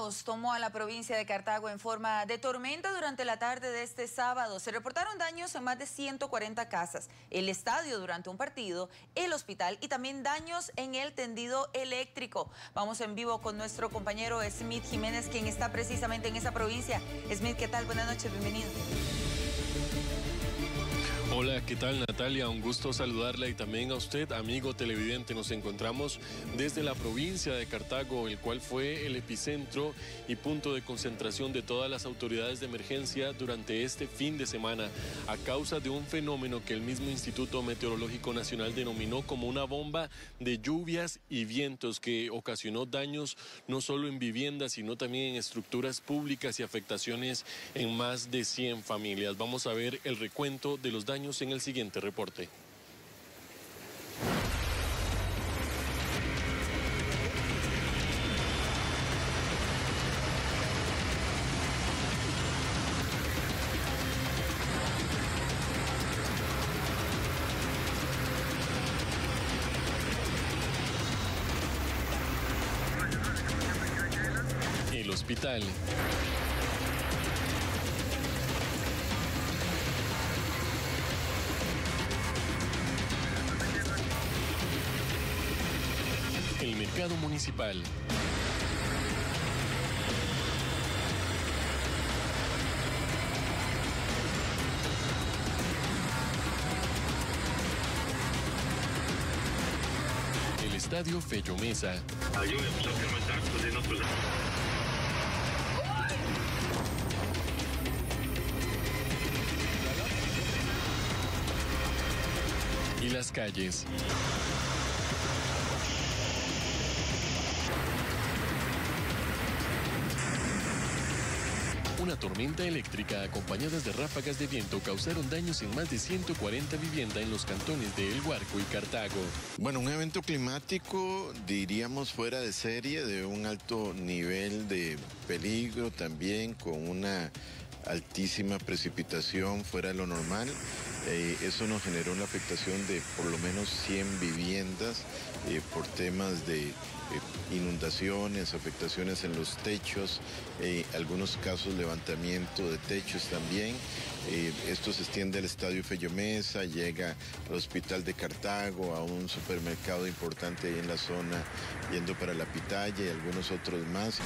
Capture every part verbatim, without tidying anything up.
caos tomó a la provincia de Cartago en forma de tormenta durante la tarde de este sábado. Se reportaron daños en más de ciento cuarenta casas, el estadio durante un partido, el hospital y también daños en el tendido eléctrico. Vamos en vivo con nuestro compañero Smith Jiménez, quien está precisamente en esa provincia. Smith, ¿qué tal? Buenas noches, bienvenido. Hola, ¿qué tal, Natalia? Un gusto saludarla y también a usted, amigo televidente. Nos encontramos desde la provincia de Cartago, el cual fue el epicentro y punto de concentración de todas las autoridades de emergencia durante este fin de semana, a causa de un fenómeno que el mismo Instituto Meteorológico Nacional denominó como una bomba de lluvias y vientos que ocasionó daños no solo en viviendas, sino también en estructuras públicas y afectaciones en más de cien familias. Vamos a ver el recuento de los daños en el siguiente reporte. El hospital. El mercado municipal. El estadio Fello Mesa. Y las calles. Una tormenta eléctrica acompañadas de ráfagas de viento causaron daños en más de ciento cuarenta viviendas en los cantones de El Guarco y Cartago. Bueno, un evento climático, diríamos, fuera de serie, de un alto nivel de peligro también, con una altísima precipitación fuera de lo normal. Eh, eso nos generó una afectación de por lo menos cien viviendas eh, por temas de eh, inundaciones, afectaciones en los techos, eh, algunos casos levantamiento de techos también. Eh, esto se extiende al estadio Fello Mesa, llega al hospital de Cartago, a un supermercado importante ahí en la zona, yendo para La Pitaya y algunos otros más.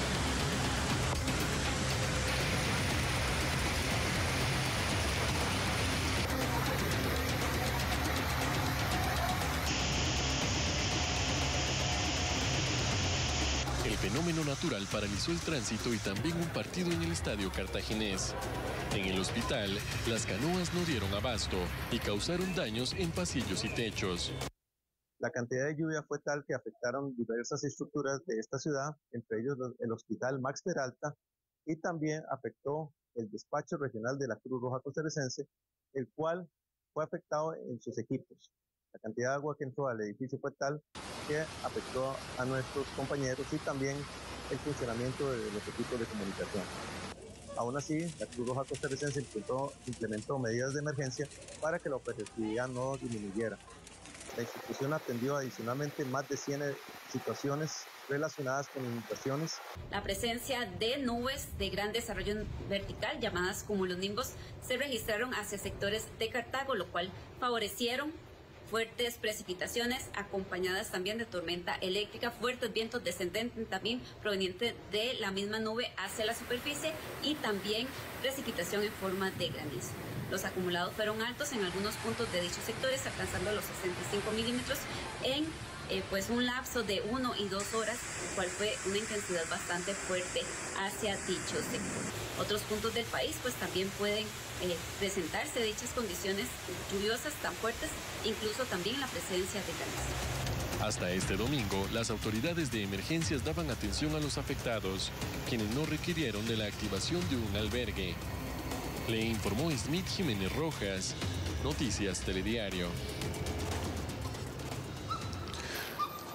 El fenómeno natural paralizó el tránsito y también un partido en el estadio cartaginés. En el hospital, las canoas no dieron abasto y causaron daños en pasillos y techos. La cantidad de lluvia fue tal que afectaron diversas estructuras de esta ciudad, entre ellos el hospital Max Peralta, y también afectó el despacho regional de la Cruz Roja Costarricense, el cual fue afectado en sus equipos. La cantidad de agua que entró al edificio fue tal que afectó a nuestros compañeros y también el funcionamiento de los equipos de comunicación. Aún así, la Cruz Roja Costarricense implementó, implementó medidas de emergencia para que la operatividad no disminuyera. La institución atendió adicionalmente más de cien situaciones relacionadas con inundaciones. La presencia de nubes de gran desarrollo vertical, llamadas cumulonimbos, se registraron hacia sectores de Cartago, lo cual favorecieron fuertes precipitaciones acompañadas también de tormenta eléctrica, fuertes vientos descendentes también provenientes de la misma nube hacia la superficie y también precipitación en forma de granizo. Los acumulados fueron altos en algunos puntos de dichos sectores, alcanzando los sesenta y cinco milímetros en eh, pues un lapso de uno y dos horas, lo cual fue una intensidad bastante fuerte hacia dichos sectores. Otros puntos del país pues también pueden eh, presentarse dichas condiciones lluviosas tan fuertes, incluso también la presencia de granizo. Hasta este domingo, las autoridades de emergencias daban atención a los afectados, quienes no requirieron de la activación de un albergue. Le informó Smith Jiménez Rojas, Noticias Telediario.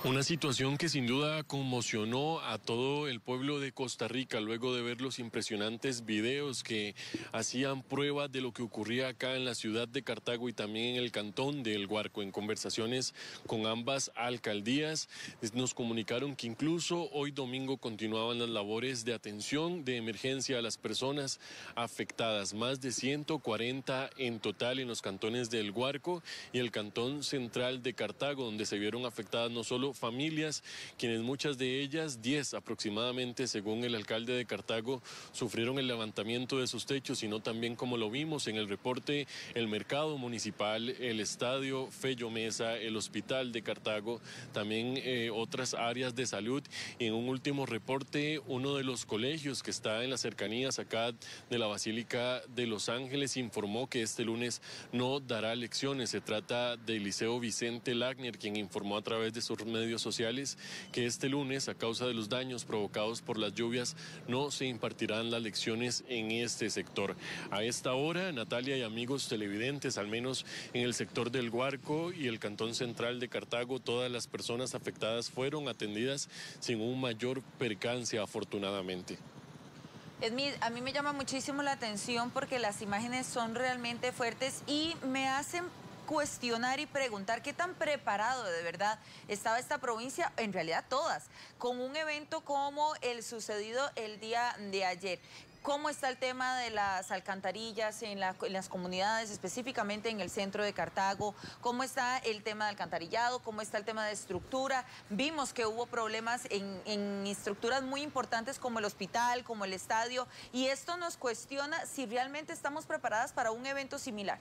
Una situación que sin duda conmocionó a todo el pueblo de Costa Rica luego de ver los impresionantes videos que hacían prueba de lo que ocurría acá en la ciudad de Cartago y también en el cantón del Guarco. En conversaciones con ambas alcaldías nos comunicaron que incluso hoy domingo continuaban las labores de atención de emergencia a las personas afectadas, más de ciento cuarenta en total en los cantones del Guarco y el cantón central de Cartago, donde se vieron afectadas no solo familias, quienes muchas de ellas, diez aproximadamente, según el alcalde de Cartago, sufrieron el levantamiento de sus techos, sino también, como lo vimos en el reporte, el mercado municipal, el estadio Fello Mesa, el hospital de Cartago, también eh, otras áreas de salud. Y en un último reporte, uno de los colegios que está en las cercanías acá de la Basílica de Los Ángeles informó que este lunes no dará lecciones. Se trata del Liceo Vicente Lagner, quien informó a través de sus medios sociales que este lunes, a causa de los daños provocados por las lluvias, no se impartirán las lecciones en este sector. A esta hora, Natalia y amigos televidentes, al menos en el sector del Guarco y el cantón central de Cartago, todas las personas afectadas fueron atendidas sin un mayor percance, afortunadamente. Edmid, a mí me llama muchísimo la atención porque las imágenes son realmente fuertes y me hacen cuestionar y preguntar qué tan preparado de verdad estaba esta provincia, en realidad todas, con un evento como el sucedido el día de ayer. ¿Cómo está el tema de las alcantarillas en, la, en las comunidades, específicamente en el centro de Cartago? ¿Cómo está el tema de alcantarillado? ¿Cómo está el tema de estructura? Vimos que hubo problemas en, en estructuras muy importantes como el hospital, como el estadio, y esto nos cuestiona si realmente estamos preparadas para un evento similar.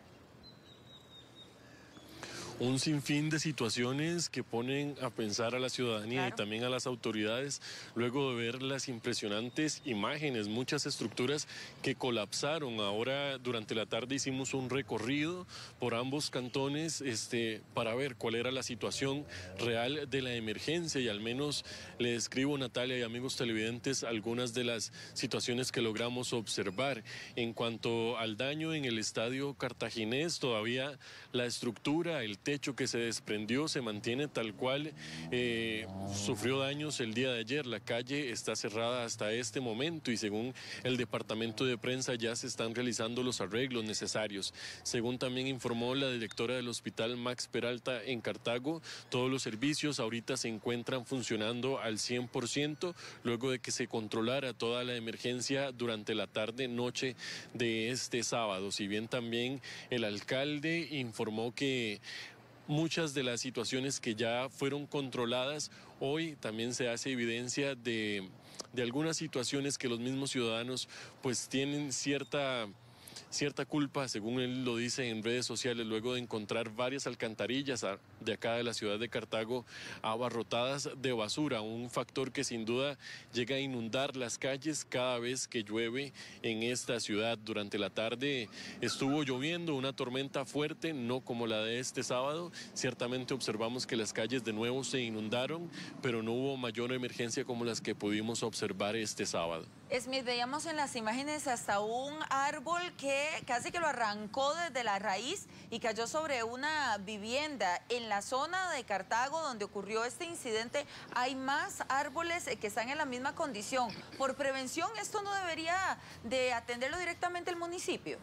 Un sinfín de situaciones que ponen a pensar a la ciudadanía, claro, y también a las autoridades, luego de ver las impresionantes imágenes, muchas estructuras que colapsaron. Ahora durante la tarde hicimos un recorrido por ambos cantones este, para ver cuál era la situación real de la emergencia, y al menos le describo, Natalia y amigos televidentes, algunas de las situaciones que logramos observar. En cuanto al daño en el estadio cartaginés, todavía la estructura, el techo que se desprendió se mantiene tal cual, eh, sufrió daños el día de ayer. La calle está cerrada hasta este momento y según el departamento de prensa ya se están realizando los arreglos necesarios. Según también informó la directora del hospital Max Peralta en Cartago, todos los servicios ahorita se encuentran funcionando al cien por ciento luego de que se controlara toda la emergencia durante la tarde noche de este sábado. Si bien también el alcalde informó que muchas de las situaciones que ya fueron controladas, hoy también se hace evidencia de, de algunas situaciones que los mismos ciudadanos pues tienen cierta... cierta culpa, según él lo dice en redes sociales, luego de encontrar varias alcantarillas de acá de la ciudad de Cartago abarrotadas de basura, un factor que sin duda llega a inundar las calles cada vez que llueve en esta ciudad. Durante la tarde estuvo lloviendo, una tormenta fuerte, no como la de este sábado. Ciertamente observamos que las calles de nuevo se inundaron, pero no hubo mayor emergencia como las que pudimos observar este sábado. Smith, veíamos en las imágenes hasta un árbol que casi que lo arrancó desde la raíz y cayó sobre una vivienda. En la zona de Cartago donde ocurrió este incidente hay más árboles que están en la misma condición. Por prevención, ¿esto no debería de atenderlo directamente el municipio?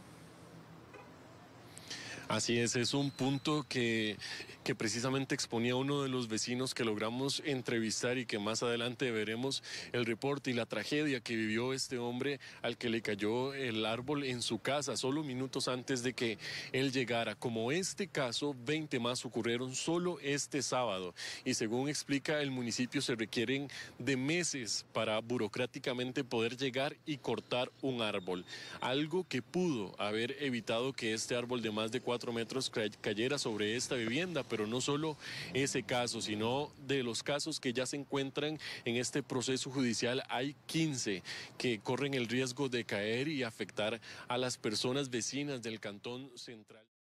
Así es, es un punto que, que precisamente exponía uno de los vecinos que logramos entrevistar y que más adelante veremos el reporte y la tragedia que vivió este hombre al que le cayó el árbol en su casa solo minutos antes de que él llegara. Como este caso, veinte más ocurrieron solo este sábado y según explica el municipio se requieren de meses para burocráticamente poder llegar y cortar un árbol, algo que pudo haber evitado que este árbol de más de cuatro metros cayera sobre esta vivienda, pero no solo ese caso, sino de los casos que ya se encuentran en este proceso judicial, hay quince que corren el riesgo de caer y afectar a las personas vecinas del cantón central.